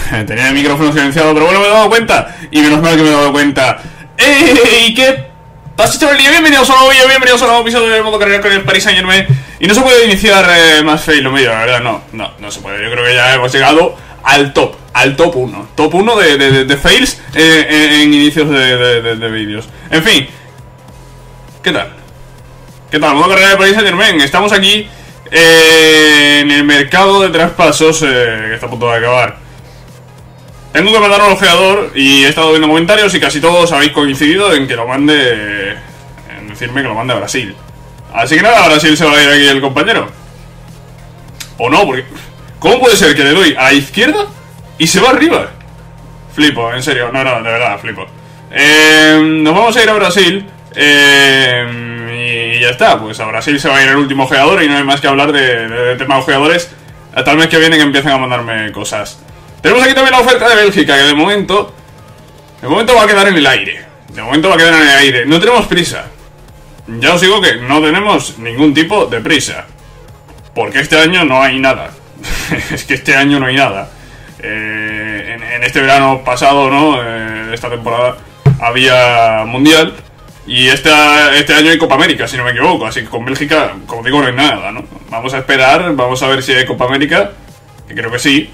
Tenía el micrófono silenciado, pero bueno, me he dado cuenta. Y menos mal que me he dado cuenta. ¡Ey! ¿Qué pasa, chavalillo? Bienvenidos a un nuevo vídeo, bienvenidos a un nuevo episodio de modo carrera con el Paris Saint-Germain. Y no se puede iniciar más fail lo medio, la verdad, no se puede. Yo creo que ya hemos llegado al top 1. Top 1 de fails en inicios de vídeos. En fin. ¿Qué tal? ¿Qué tal? Modo carrera de Paris Saint-Germain. Estamos aquí en el mercado de traspasos que está a punto de acabar. Tengo que mandar un ojeador y he estado viendo comentarios y casi todos habéis coincidido en que lo mande, en decirme que lo mande a Brasil. Así que nada, a Brasil se va a ir aquí el compañero. O no, porque ¿cómo puede ser que le doy a la izquierda y se va arriba? Flipo, en serio, no, de verdad, flipo. Nos vamos a ir a Brasil y ya está, pues a Brasil se va a ir el último ojeador y no hay más que hablar de tema de ojeadores hasta el mes que viene, que empiecen a mandarme cosas. Tenemos aquí también la oferta de Bélgica, que de momento va a quedar en el aire. No tenemos prisa. Ya os digo que no tenemos ningún tipo de prisa, porque este año no hay nada. Es que este año no hay nada. En este verano pasado, ¿no? Esta temporada había Mundial. Y este año hay Copa América, si no me equivoco. Así que con Bélgica, como digo, no hay nada, ¿no? Vamos a esperar, vamos a ver si hay Copa América, que creo que sí.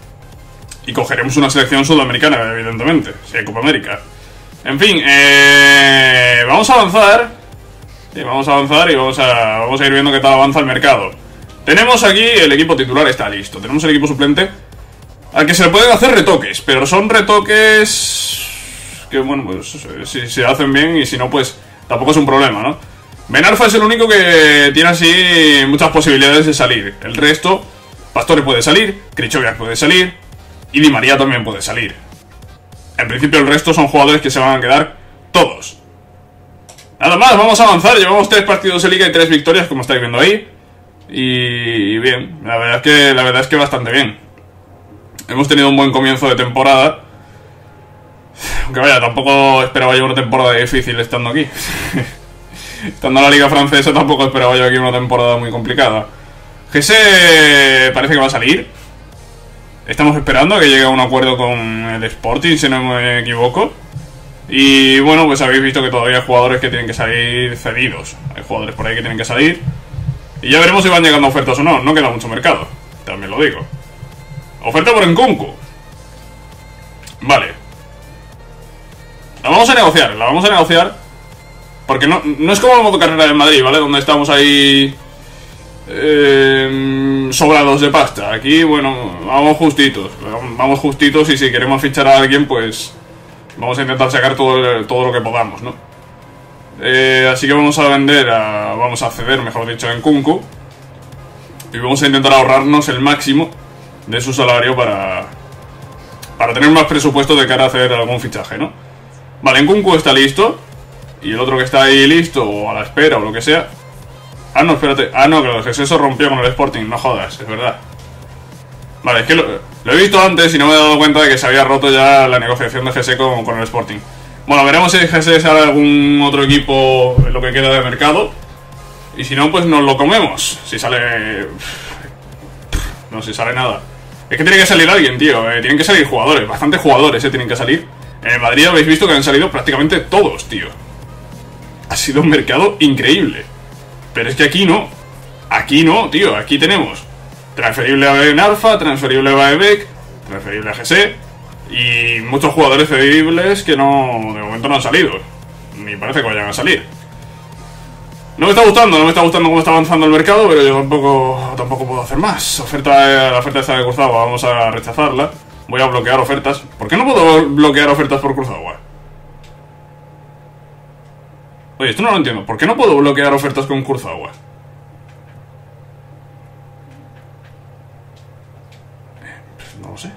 Y cogeremos una selección sudamericana, evidentemente, si hay Copa América. En fin, vamos a avanzar. Sí, vamos a avanzar y vamos a ir viendo qué tal avanza el mercado. Tenemos aquí el equipo titular, está listo. Tenemos el equipo suplente, al que se le pueden hacer retoques, pero son retoques que, bueno, pues si se hacen bien, y si no, pues tampoco es un problema, ¿no? Ben Arfa es el único que tiene así muchas posibilidades de salir. El resto, Pastore puede salir, Krychowiak puede salir, y Di María también puede salir. En principio el resto son jugadores que se van a quedar todos. Nada más, vamos a avanzar. Llevamos 3 partidos de liga y 3 victorias, como estáis viendo ahí. Y bien, la verdad es que bastante bien. Hemos tenido un buen comienzo de temporada. Aunque vaya, tampoco esperaba yo una temporada difícil estando aquí. Estando en la liga francesa tampoco esperaba yo aquí una temporada muy complicada. Gese parece que va a salir. Estamos esperando a que llegue a un acuerdo con el Sporting, si no me equivoco. Y bueno, pues habéis visto que todavía hay jugadores que tienen que salir cedidos. Hay jugadores por ahí que tienen que salir. Y ya veremos si van llegando ofertas o no. No queda mucho mercado, también lo digo. Oferta por Nkunku. Vale. La vamos a negociar. Porque no es como el modo carrera de Madrid, ¿vale? Donde estamos ahí sobrados de pasta. Aquí, bueno, vamos justitos y si queremos fichar a alguien, pues vamos a intentar sacar todo lo que podamos, ¿no? Así que vamos a ceder, mejor dicho, a Nkunku, y vamos a intentar ahorrarnos el máximo de su salario para tener más presupuesto de cara a hacer algún fichaje, ¿no? Vale, Nkunku está listo, y el otro que está ahí listo, o a la espera, o lo que sea. Ah, no, espérate. Ah, no, que el Jesús rompió con el Sporting. No jodas, es verdad. Vale, es que lo he visto antes y no me he dado cuenta de que se había roto ya la negociación de GS con el Sporting. Bueno, veremos si GS sale algún otro equipo en lo que queda de mercado. Y si no, pues nos lo comemos. Si sale... No, si sale nada. Es que tiene que salir alguien, tío. Tienen que salir jugadores. Bastantes jugadores, tienen que salir. En el Madrid habéis visto que han salido prácticamente todos, tío. Ha sido un mercado increíble. Pero es que aquí no, tío. Aquí tenemos transferible a Ben Arfa, transferible a Baebek, transferible a GC y muchos jugadores cedibles que de momento no han salido. Ni parece que vayan a salir. No me está gustando cómo está avanzando el mercado, pero yo tampoco puedo hacer más. La oferta está de Kurzawa, vamos a rechazarla. Voy a bloquear ofertas. ¿Por qué no puedo bloquear ofertas por Kurzawa? Oye, esto no lo entiendo. ¿Por qué no puedo bloquear ofertas con Kurzawa? No lo sé.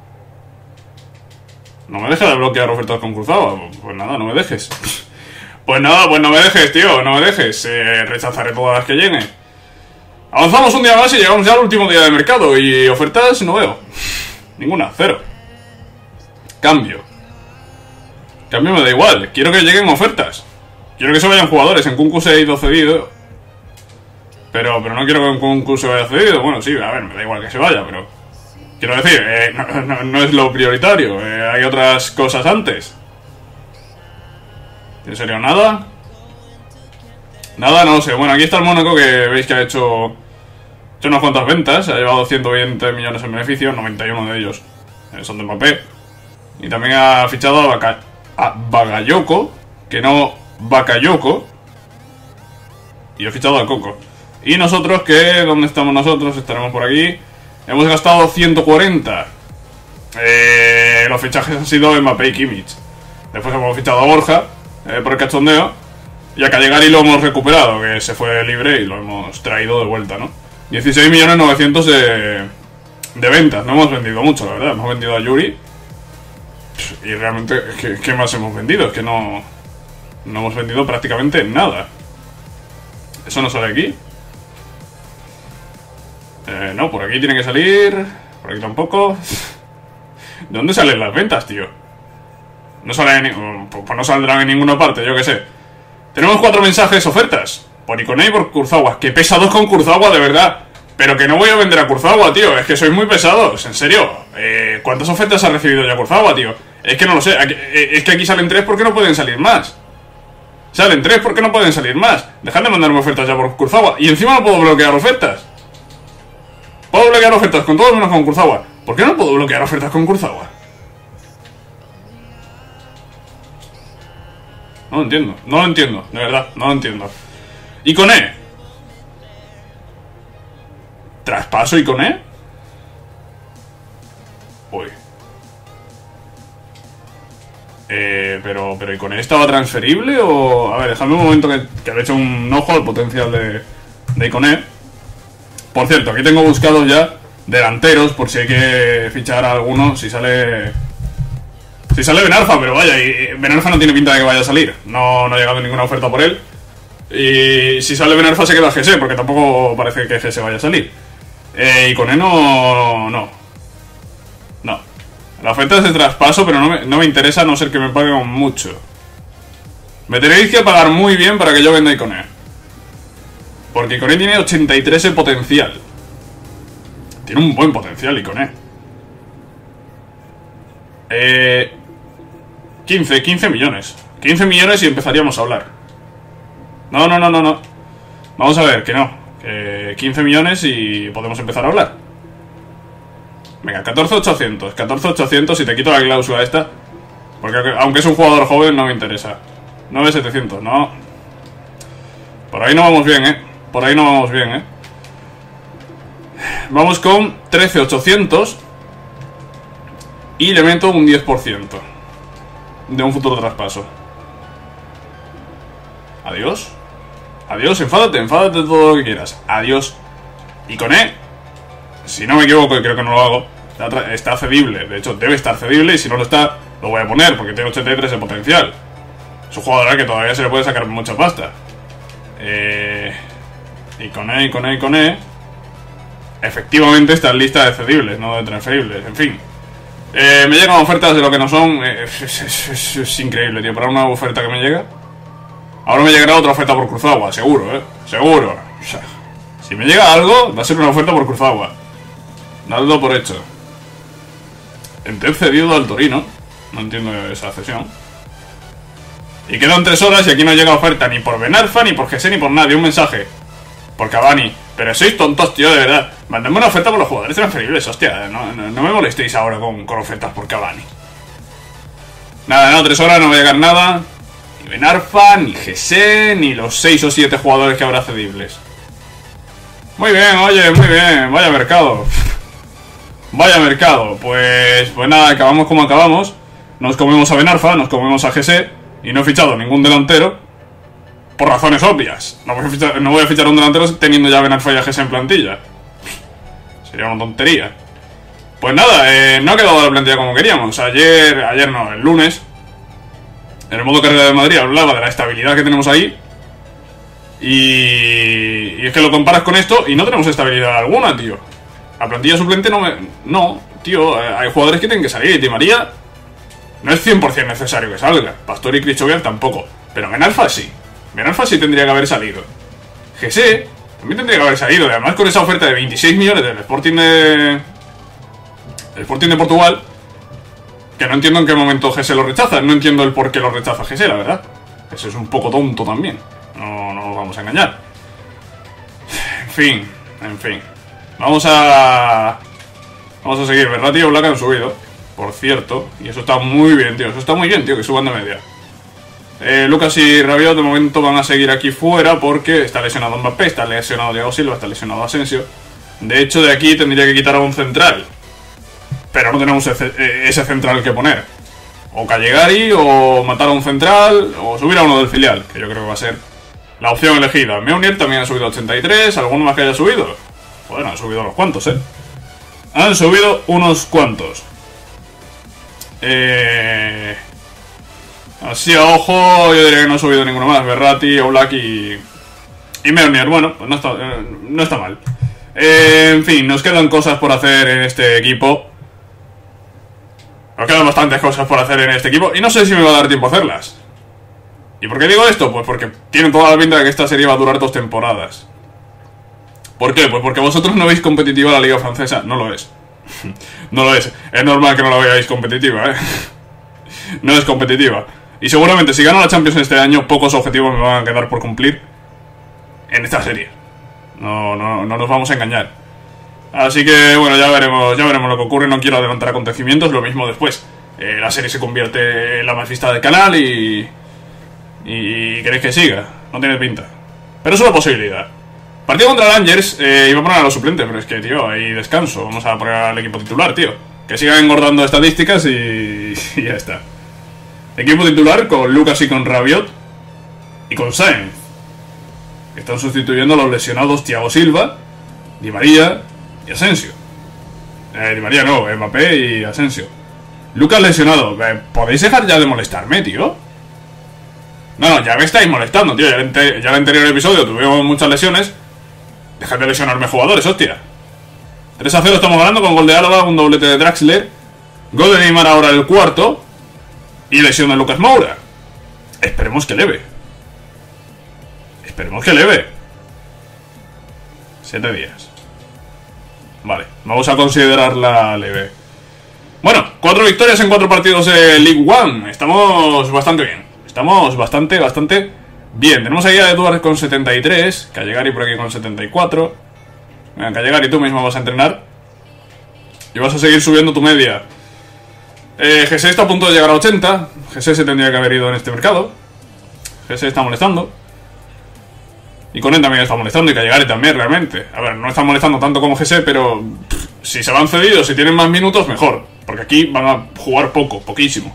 No me deja de bloquear ofertas con Kurzawa. Pues nada, no me dejes. Pues nada, pues no me dejes, tío. No me dejes. Rechazaré todas las que lleguen. Avanzamos un día más y llegamos ya al último día de mercado. Y ofertas no veo. Ninguna, cero. Cambio me da igual. Quiero que lleguen ofertas. Quiero que se vayan jugadores. Nkunku se ha ido cedido. Pero no quiero que Nkunku se vaya cedido. Bueno, sí, a ver, me da igual que se vaya, pero Quiero decir, no es lo prioritario. Hay otras cosas antes. ¿En serio nada? Nada, no lo sé. Bueno, aquí está el Mónaco, que veis que ha hecho unas cuantas ventas. Ha llevado 120 millones en beneficio. 91 de ellos son de Mbappé. Y también ha fichado a Bagayoko, que no Bakayoko. Y ha fichado a Coco. Y nosotros, ¿dónde estamos nosotros? Estaremos por aquí. Hemos gastado 140. Los fichajes han sido Mbappé y Kimmich. Después hemos fichado a Borja por el cachondeo. Y a Calegari lo hemos recuperado, que se fue libre y lo hemos traído de vuelta, ¿no? 16.900.000 de ventas. No hemos vendido mucho, la verdad. Hemos vendido a Yuri. Y realmente, ¿qué más hemos vendido? Es que no hemos vendido prácticamente nada. ¿Eso no sale aquí? No, por aquí tiene que salir. Por aquí tampoco. ¿De dónde salen las ventas, tío? No sale pues no saldrán en ninguna parte, yo qué sé. Tenemos 4 mensajes, ofertas. Por Ikoné y por Kurzawa. Que pesados con Kurzawa, de verdad. Pero que no voy a vender a Kurzawa, tío. Es que sois muy pesados, en serio. ¿Cuántas ofertas ha recibido ya Kurzawa, tío? Es que no lo sé. Es que aquí salen 3 porque no pueden salir más. Salen 3 porque no pueden salir más. Dejad de mandarme ofertas ya por Kurzawa. Y encima no puedo bloquear ofertas. Puedo bloquear ofertas con todos menos con Kurzawa. ¿Por qué no puedo bloquear ofertas con Kurzawa? No lo entiendo, no lo entiendo, de verdad, no lo entiendo. Ikoné. ¿Traspaso Ikoné? Uy. Pero Ikoné estaba transferible o... A ver, dejadme un momento que le he hecho un ojo al potencial de Ikoné. Por cierto, aquí tengo buscados ya delanteros por si hay que fichar a alguno, si sale Benarfa, pero vaya, y Benarfa no tiene pinta de que vaya a salir. No ha llegado ninguna oferta por él. Y si sale Benarfa se queda GS, porque tampoco parece que GS vaya a salir. Y con él no. La oferta es de traspaso, pero no me interesa, a no ser que me paguen mucho. Me tenéis que pagar muy bien para que yo venda Ikoné. Porque Ikoné tiene 83 de potencial. Tiene un buen potencial Ikoné. 15 millones. 15 millones y empezaríamos a hablar. No. Vamos a ver, que no. 15 millones y podemos empezar a hablar. Venga, 14.800. 14.800 y te quito la cláusula esta. Porque aunque es un jugador joven no me interesa. 9.700, no. Por ahí no vamos bien, Por ahí no vamos bien, Vamos con 13.800. Y le meto un 10% de un futuro traspaso. Adiós. Adiós, enfádate todo lo que quieras. Adiós. Ikoné, si no me equivoco, y creo que no lo hago, está cedible. De hecho, debe estar cedible. Y si no lo está, lo voy a poner, porque tiene 83 de potencial. Es un jugador que todavía se le puede sacar mucha pasta. Ikoné. Efectivamente está en lista de cedibles, no de transferibles. En fin. Me llegan ofertas de lo que no son. Es increíble, tío. Para una oferta que me llega. Ahora me llegará otra oferta por Kurzawa, seguro, seguro. O sea, si me llega algo, va a ser una oferta por Kurzawa. Dadlo por hecho. Enter cedido al Torino. No entiendo esa cesión. Y quedan 3 horas y aquí no llega oferta ni por Benarfa, ni por GS, ni por nadie. Un mensaje. Por Cavani. Pero sois tontos, tío, de verdad. Mandadme una oferta por los jugadores transferibles, hostia. No me molestéis ahora con ofertas por Cavani. Nada, 3 horas, no va a llegar nada. Ni Benarfa, ni GS, ni los 6 o 7 jugadores que habrá cedibles. Muy bien, oye, muy bien. Vaya mercado. Vaya mercado. Pues nada, acabamos como acabamos. Nos comemos a Benarfa, nos comemos a GS. Y no he fichado ningún delantero. Por razones obvias. No voy a fichar un delantero teniendo ya Benarfa y a GS en plantilla. Sería una tontería. Pues nada, no ha quedado la plantilla como queríamos. Ayer no, el lunes, en el modo carrera de Madrid hablaba de la estabilidad que tenemos ahí. Y es que lo comparas con esto y no tenemos estabilidad alguna, tío. La plantilla suplente no, tío, hay jugadores que tienen que salir. Di María no es 100% necesario que salga. Pastor y Krychowiak tampoco. Pero Benarfa sí. Benarfa sí tendría que haber salido. GS también tendría que haber salido. Y además con esa oferta de 26 millones del Sporting El Sporting de Portugal, que no entiendo en qué momento GS lo rechaza. No entiendo el por qué lo rechaza GS, la verdad. Eso es un poco tonto también. No nos vamos a engañar. En fin. Vamos a seguir. Verratti y Oblak han subido, por cierto. Y eso está muy bien, tío. Eso está muy bien, tío, que suban de media. Lucas y Rabiot de momento van a seguir aquí fuera porque está lesionado Mbappé, está lesionado Thiago Silva, está lesionado Asensio. De hecho, de aquí tendría que quitar a un central. Pero no tenemos ese central que poner. O Callegari, o matar a un central, o subir a uno del filial, que yo creo que va a ser la opción elegida. Meunier también ha subido a 83, ¿alguno más que haya subido? Bueno, han subido unos cuantos, Han subido unos cuantos. Así a ojo, yo diría que no ha subido ninguno más. Verratti, Oblak y Meunier. Bueno, pues no está mal. En fin, nos quedan cosas por hacer en este equipo. Nos quedan bastantes cosas por hacer en este equipo y no sé si me va a dar tiempo a hacerlas. ¿Y por qué digo esto? Pues porque tiene toda la pinta de que esta serie va a durar 2 temporadas. ¿Por qué? Pues porque vosotros no veis competitiva la Liga Francesa. No lo es. No lo es. Es normal que no la veáis competitiva, No es competitiva. Y seguramente si gano la Champions este año, pocos objetivos me van a quedar por cumplir en esta serie. No nos vamos a engañar. Así que, bueno, ya veremos lo que ocurre. No quiero adelantar acontecimientos. Lo mismo después. La serie se convierte en la más vista del canal y queréis que siga. No tiene pinta. Pero es una posibilidad. Partido contra Rangers. Iba a poner a los suplentes, pero es que, tío, hay descanso. Vamos a poner al equipo titular, tío. Que sigan engordando estadísticas y ya está. Equipo titular con Lucas y con Rabiot. Y con Sainz. Están sustituyendo a los lesionados Thiago Silva, Di María y Asensio. Di María no, Mbappé y Asensio. Lucas lesionado. ¿Podéis dejar ya de molestarme, tío? No, ya me estáis molestando, tío. Ya en el anterior episodio tuvimos muchas lesiones. Dejad de lesionarme jugadores, hostia. 3-0 estamos ganando con gol de Álava, un doblete de Draxler. Gol de Neymar ahora el cuarto. Y lesión de Lucas Moura. Esperemos que leve. 7 días. Vale, vamos a considerarla leve. Bueno, 4 victorias en 4 partidos de League One. Estamos bastante bien. Estamos bastante bien. Tenemos ahí a Eduard con 73. Callegari por aquí con 74. Venga, Callegari, tú mismo vas a entrenar. Y vas a seguir subiendo tu media. GS está a punto de llegar a 80. GS se tendría que haber ido en este mercado. GS está molestando. Y Koné también está molestando, y Callegari también, realmente. A ver, no están molestando tanto como GS, pero si se van cedidos, si tienen más minutos, mejor. Porque aquí van a jugar poquísimo.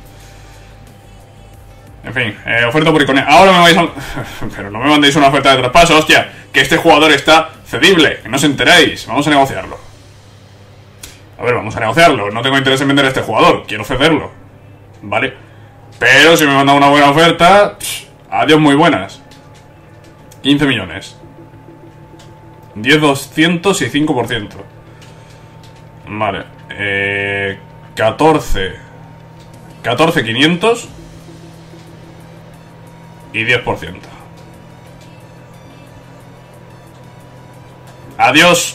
En fin, oferta por Iconé. Ahora me vais a... Pero no me mandéis una oferta de traspaso, hostia. Que este jugador está cedible, que no os enteráis. Vamos a negociarlo. A ver, vamos a negociarlo. No tengo interés en vender a este jugador, quiero cederlo. Vale. Pero si me mandan una buena oferta... Adiós, muy buenas. 15 millones. 10.200 y 5%. Vale. 14.500 y 10%. Adiós.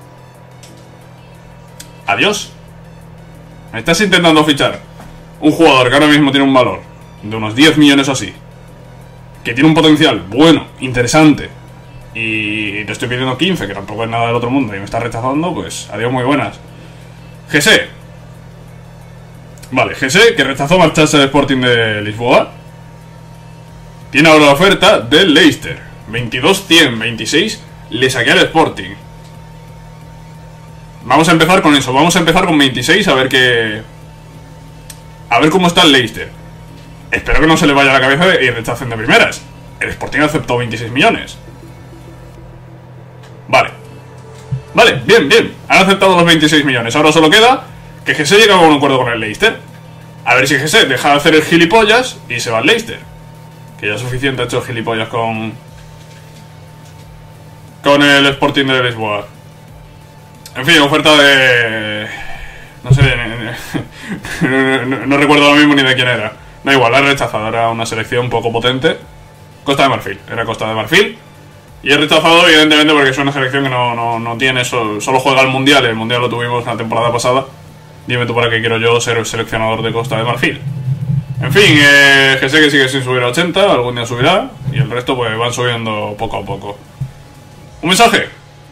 Adiós. Me estás intentando fichar un jugador que ahora mismo tiene un valor de unos 10 millones o así, que tiene un potencial bueno, interesante, y te estoy pidiendo 15, que tampoco es nada del otro mundo, y me estás rechazando, pues adiós, muy buenas. GS. Vale, GS, que rechazó marcharse del Sporting de Lisboa, tiene ahora la oferta del Leicester. 22.100, 26, le saqué al Sporting. Vamos a empezar con eso, vamos a empezar con 26, a ver qué... A ver cómo está el Leicester. Espero que no se le vaya la cabeza y rechacen de primeras. El Sporting aceptó 26 millones. Vale. Vale, bien. Han aceptado los 26 millones. Ahora solo queda que GS llegue a un acuerdo con el Leicester. A ver si GS deja de hacer el gilipollas y se va al Leicester. Que ya es suficiente ha hecho el gilipollas con el Sporting de Lisboa. En fin, oferta de... No sé, no recuerdo ahora mismo ni de quién era. Da igual, la he rechazado, era una selección un poco potente. Costa de Marfil, era Costa de Marfil. Y he rechazado evidentemente porque es una selección que no tiene, solo juega el Mundial. El Mundial lo tuvimos la temporada pasada. Dime tú para qué quiero yo ser el seleccionador de Costa de Marfil. En fin, que sé que sigue sin subir a 80, algún día subirá, y el resto pues van subiendo poco a poco. ¿Un mensaje?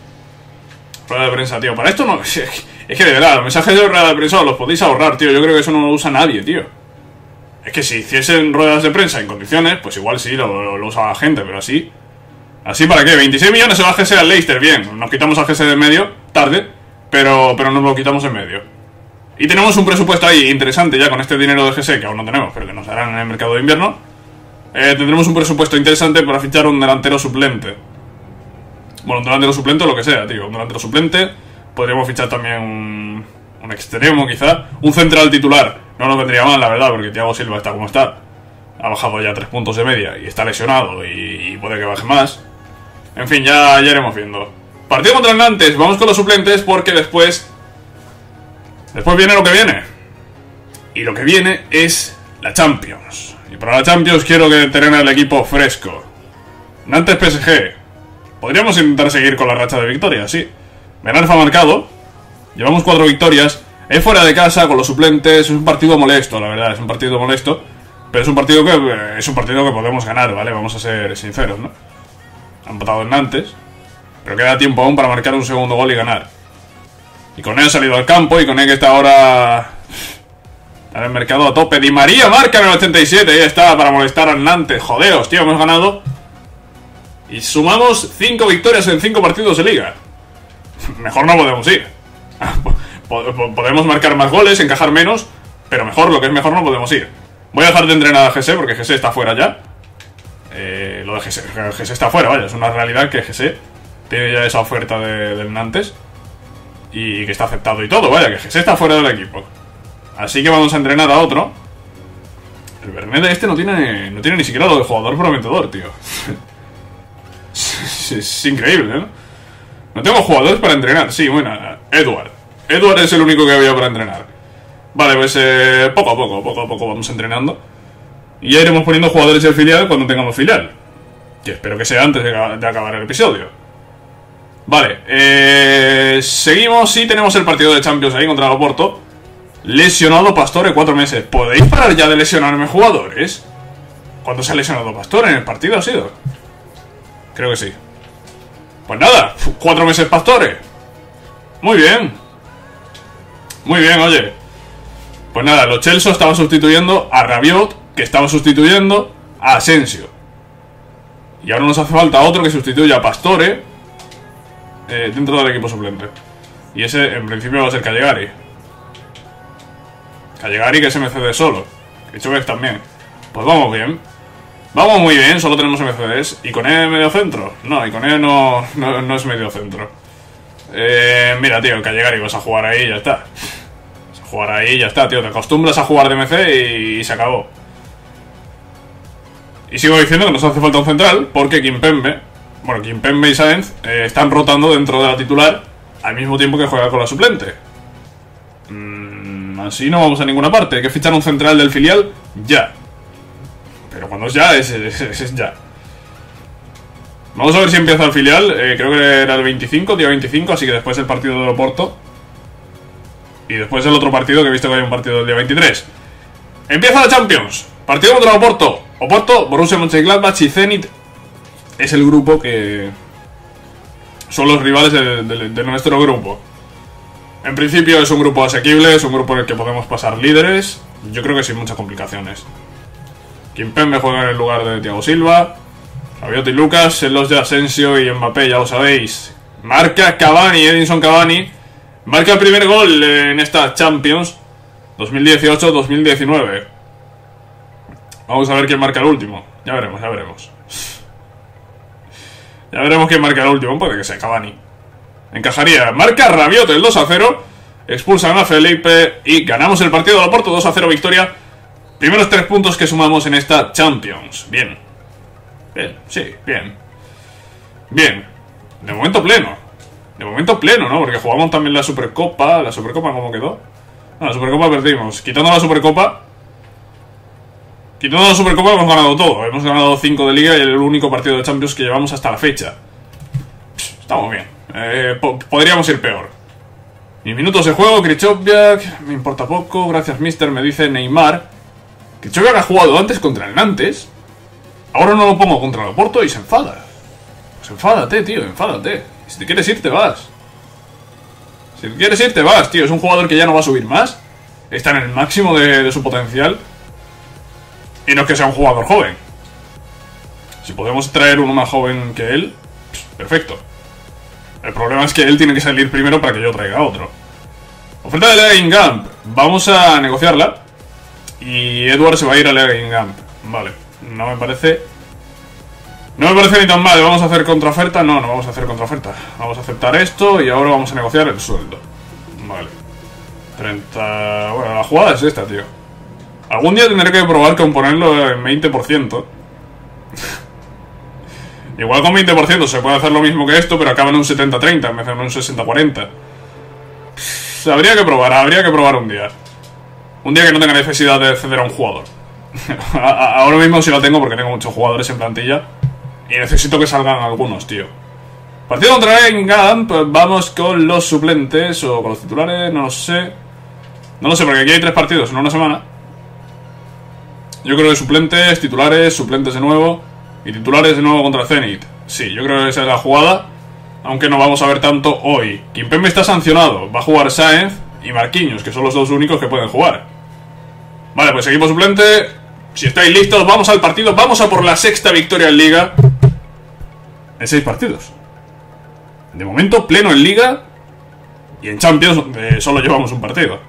Rueda de prensa, tío. Para esto no... Es que de verdad, los mensajes de rueda de prensa los podéis ahorrar, tío. Yo creo que eso no lo usa nadie, tío. Es que si hiciesen ruedas de prensa en condiciones, pues igual sí, lo usa la gente, pero así... ¿Así para qué? 26 millones se va a GS al Leicester, bien. Nos quitamos a GS de en medio, tarde, pero nos lo quitamos en medio. Y tenemos un presupuesto ahí interesante ya con este dinero de GS, que aún no tenemos, pero que nos darán en el mercado de invierno. Tendremos un presupuesto interesante para fichar un delantero suplente. Bueno, un delantero suplente o lo que sea, tío. Un delantero suplente. Podríamos fichar también un extremo, quizá. Un central titular. No nos vendría mal, la verdad, porque Thiago Silva está como está. Ha bajado ya 3 puntos de media y está lesionado y puede que baje más. En fin, ya iremos viendo. Partido contra el Nantes. Vamos con los suplentes porque después viene lo que viene. Y lo que viene es la Champions. Y para la Champions quiero que tener el equipo fresco. Nantes PSG. Podríamos intentar seguir con la racha de victorias, sí. Benarfa ha marcado. Llevamos 4 victorias. Es fuera de casa, con los suplentes. Es un partido molesto, la verdad. Es un partido molesto. Pero es un partido que podemos ganar, ¿vale? Vamos a ser sinceros, ¿no? Han empatado en Nantes. Pero queda tiempo aún para marcar un segundo gol y ganar. Y con él ha salido al campo. Y con él que está ahora en el mercado a tope. Di María marca en el 87. Ahí está, para molestar al Nantes. Jodeos, tío, hemos ganado. Y sumamos 5 victorias en 5 partidos de liga. Mejor no podemos ir. Podemos marcar más goles, encajar menos. Pero mejor, lo que es mejor, no podemos ir. Voy a dejar de entrenar a GS porque GS está fuera ya. Lo de GS está fuera, vaya. Es una realidad que GS tiene ya esa oferta del Nantes. Y que está aceptado y todo, vaya, que GS está fuera del equipo. Así que vamos a entrenar a otro. El Bernet de este no tiene ni siquiera lo de jugador prometedor, tío. Es increíble, ¿no? No tengo jugadores para entrenar. Sí, bueno, Edward es el único que había para entrenar. Vale, pues poco a poco vamos entrenando. Y ya iremos poniendo jugadores del filial cuando tengamos filial. Que espero que sea antes de acabar el episodio. Vale, seguimos y tenemos el partido de Champions ahí contra el Oporto. Lesionado Pastore 4 meses. ¿Podéis parar ya de lesionarme jugadores? ¿Cuándo se ha lesionado Pastore? ¿En el partido ha sido? Creo que sí. Pues nada, 4 meses Pastore. Muy bien. Muy bien, oye. Pues nada, Lo Celso estaba sustituyendo a Rabiot, que estaba sustituyendo a Asensio. Y ahora nos hace falta otro que sustituya a Pastore dentro del equipo suplente. Y ese en principio va a ser Callegari. Callegari, que es MCD solo. Y Chávez también. Pues vamos bien. Vamos muy bien, solo tenemos MCDs. ¿Y con él medio centro? No, y con él no es medio centro. Mira, tío, Callegari, vas a jugar ahí y ya está. Vas a jugar ahí y ya está, tío. Te acostumbras a jugar de MC y se acabó. Y sigo diciendo que nos hace falta un central porque Kimpembe y Sáenz están rotando dentro de la titular al mismo tiempo que juega con la suplente. Así no vamos a ninguna parte. Hay que fichar un central del filial ya. Pero cuando es ya, es ya. Vamos a ver si empieza el filial. Creo que era el 25, día 25, así que después el partido de Oporto. Y después el otro partido, que he visto que hay un partido del día 23. Empieza la Champions. Partido contra Oporto. Oporto, Borussia Mönchengladbach y Zenit. Es el grupo que... son los rivales de nuestro grupo. En principio es un grupo asequible, es un grupo en el que podemos pasar líderes. Yo creo que sin muchas complicaciones. Kimpembe juega en el lugar de Thiago Silva. Rabiot y Lucas, en los de Asensio y Mbappé, ya lo sabéis. Marca Cavani, Edinson Cavani. Marca el primer gol en esta Champions 2018-2019. Vamos a ver quién marca el último. Ya veremos. Ya veremos quién marca el último. Puede que sea Cavani. Encajaría. Marca Rabiot el 2-0. Expulsan a Felipe y ganamos el partido de Oporto. 2-0 victoria. Primeros 3 puntos que sumamos en esta Champions. Bien. Sí, bien. De momento pleno, ¿no? Porque jugamos también la Supercopa. ¿La Supercopa cómo quedó? No, la Supercopa perdimos. Quitando la Supercopa hemos ganado todo. Hemos ganado 5 de Liga y el único partido de Champions que llevamos hasta la fecha. Estamos bien. Podríamos ir peor. Mis minutos de juego, Krychowiak, me importa poco, gracias mister, me dice Neymar. Krychowiak ha jugado antes contra el Nantes. Ahora no lo pongo contra el Oporto y se enfada. Pues enfádate, tío, enfádate. Si te quieres ir, te vas. Si te quieres ir, te vas, tío. Es un jugador que ya no va a subir más. Está en el máximo de su potencial. Y no es que sea un jugador joven. Si podemos traer uno más joven que él, perfecto. El problema es que él tiene que salir primero para que yo traiga otro. Oferta de Legging-Gamp. Vamos a negociarla. Y Edward se va a ir a Legging-Gamp. Vale, no me parece ni tan mal. ¿Vamos a hacer contraoferta? No, no vamos a hacer contraoferta. Vamos a aceptar esto y ahora vamos a negociar el sueldo. Vale. 30... Bueno, la jugada es esta, tío. Algún día tendré que probar con ponerlo en 20%. Igual con 20% se puede hacer lo mismo que esto, pero acaba en un 70-30 en vez de en un 60-40. Habría que probar un día. Un día que no tenga necesidad de ceder a un jugador. Ahora mismo sí lo tengo porque tengo muchos jugadores en plantilla. Y necesito que salgan algunos, tío. Partido contra England, pues vamos con los suplentes o con los titulares, no lo sé. No lo sé porque aquí hay 3 partidos en una semana. Yo creo que suplentes, titulares, suplentes de nuevo. Y titulares de nuevo contra Zenit. Sí, yo creo que esa es la jugada. Aunque no vamos a ver tanto hoy. Kimpembe está sancionado. Va a jugar Sáenz y Marquinhos, que son los dos únicos que pueden jugar. Vale, pues equipo suplente. Si estáis listos, vamos al partido. Vamos a por la 6ª victoria en Liga. En 6 partidos. De momento, pleno en Liga. Y en Champions, donde solo llevamos un partido.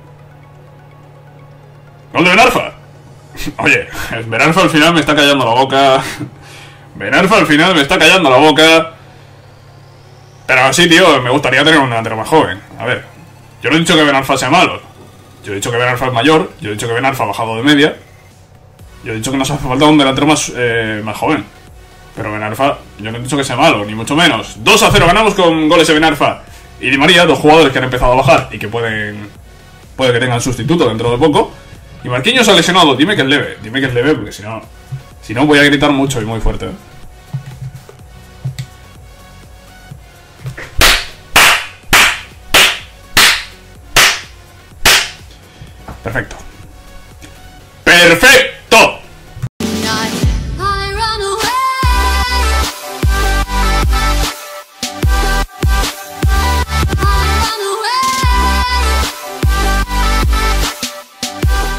¡Gol de Ben Arfa! Oye, Ben Arfa al final me está callando la boca. Ben Arfa al final me está callando la boca. Pero sí, tío, me gustaría tener un delantero más joven. A ver, yo no he dicho que Ben Arfa sea malo. Yo he dicho que Ben Arfa es mayor. Yo he dicho que Ben Arfa ha bajado de media. Yo he dicho que nos hace falta un delantero más joven. Pero Ben Arfa, yo no he dicho que sea malo, ni mucho menos. 2-0, ganamos con goles de Ben Arfa y Di María, 2 jugadores que han empezado a bajar y que puede que tengan sustituto dentro de poco. Y Marquinhos ha lesionado. Dime que es leve, porque si no voy a gritar mucho y muy fuerte. Perfecto. ¡Perfecto!